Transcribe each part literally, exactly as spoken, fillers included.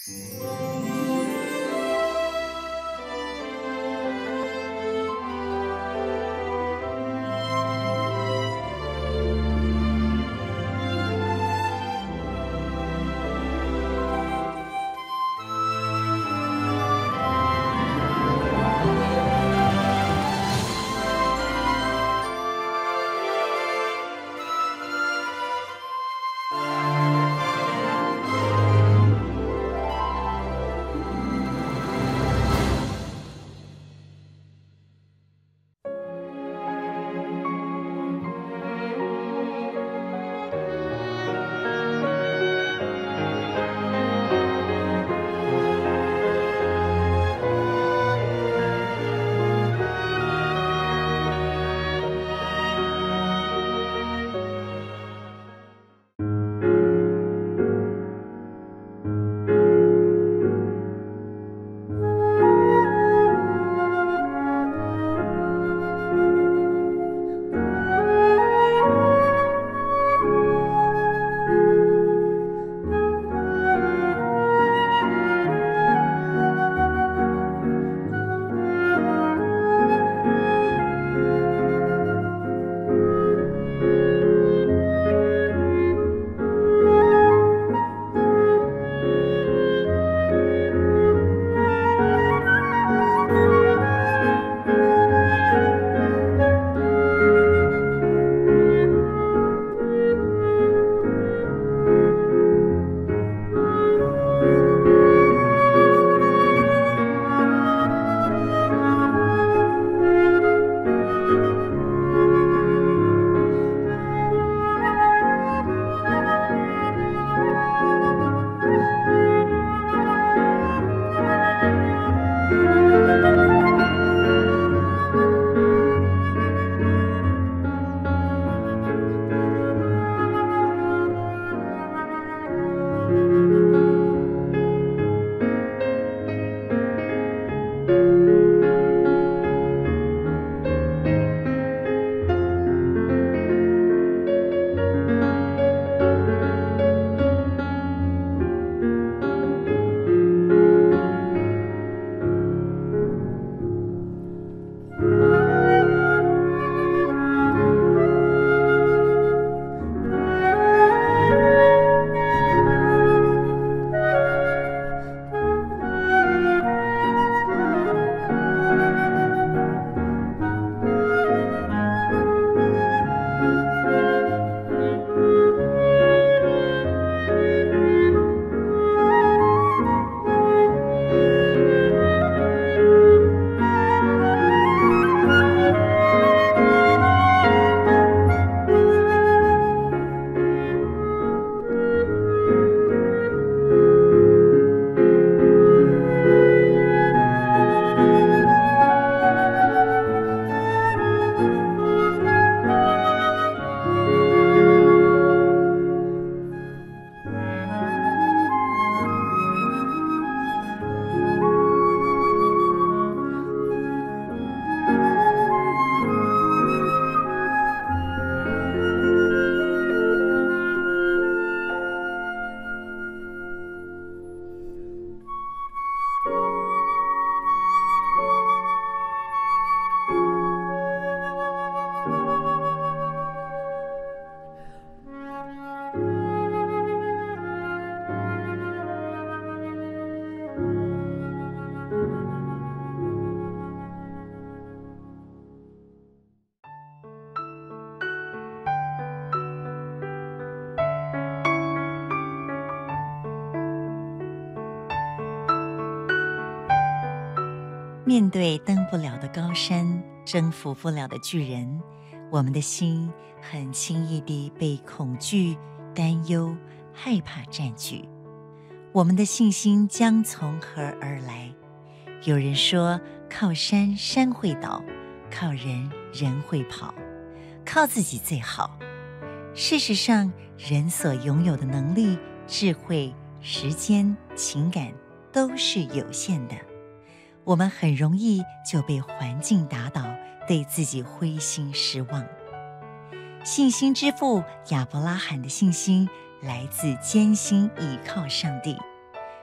面对登不了的高山，征服不了的巨人，我们的心很轻易地被恐惧、担忧、害怕占据。我们的信心将从何而来？有人说，靠山山会倒，靠人人会跑，靠自己最好。事实上，人所拥有的能力、智慧、时间、情感都是有限的。我们很容易就被环境打倒，对自己灰心失望。信心之父亚伯拉罕的信心来自艰辛倚靠上帝。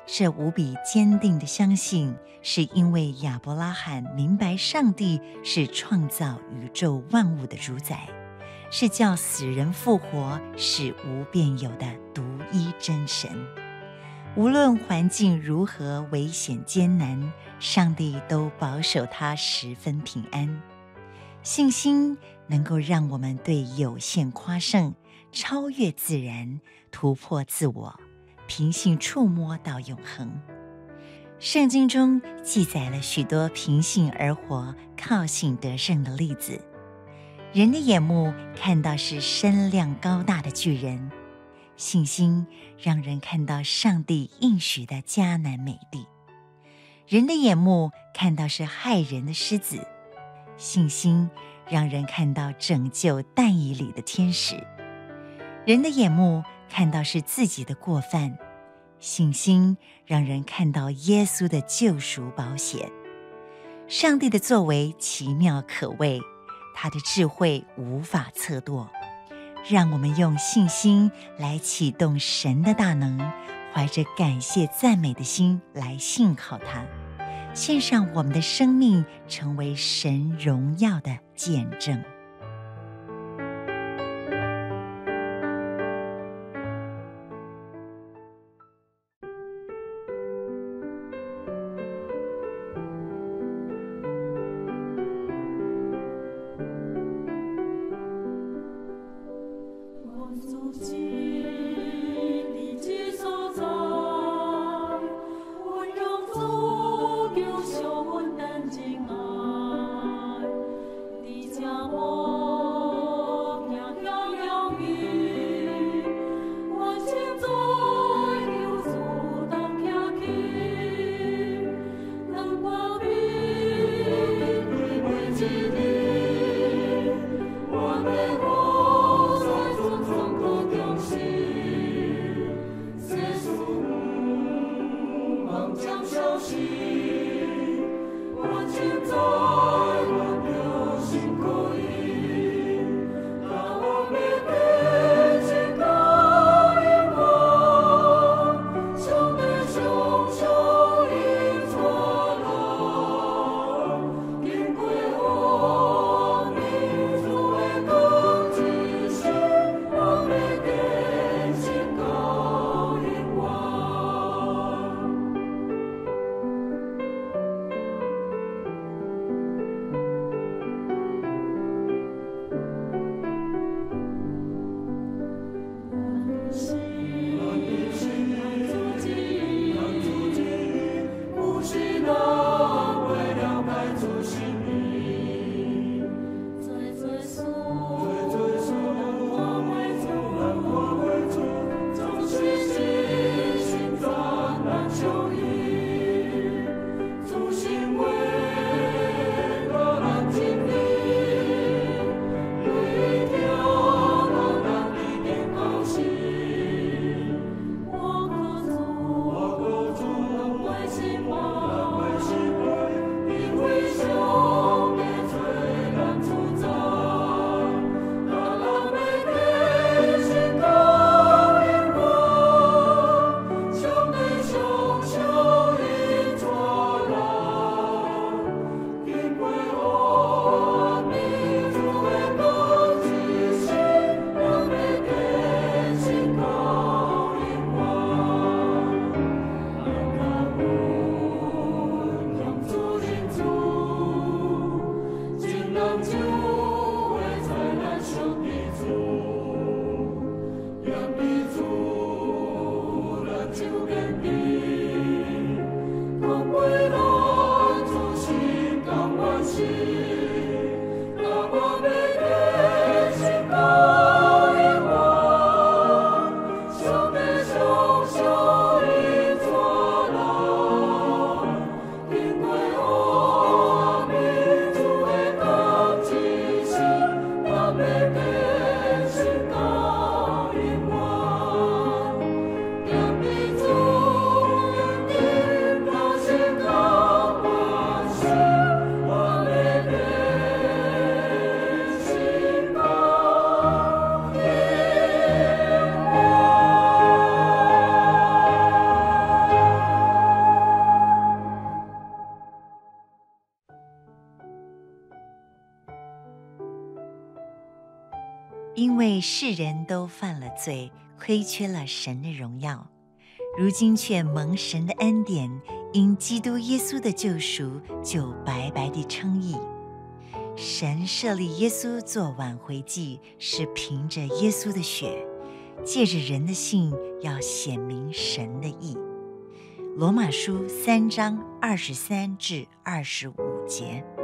这无比坚定的相信，是因为亚伯拉罕明白上帝是创造宇宙万物的主宰，是叫死人复活、使无变有的独一真神。无论环境如何危险艰难，上帝都保守他十分平安。信心能够让我们对有限夸胜，超越自然，突破自我，凭信触摸到永恒。圣经中记载了许多凭信而活、靠信得胜的例子。人的眼目看到是身量高大的巨人，信心让人看到上帝应许的迦南美地；人的眼目看到是害人的狮子，信心让人看到拯救但以理的天使；人的眼目看到是自己的过犯，信心让人看到耶稣的救赎保险。上帝的作为奇妙可畏，他的智慧无法测度。让我们用信心来启动神的大能，怀着感谢赞美的心来信靠他，献上我们的生命，成为神荣耀的见证。 我为世人都犯了罪，亏缺了神的荣耀，如今却蒙神的恩典，因基督耶稣的救赎，就白白地称义。神设立耶稣做挽回祭，是凭着耶稣的血，借着人的信，要显明神的义。罗马书三章二十三至二十五节。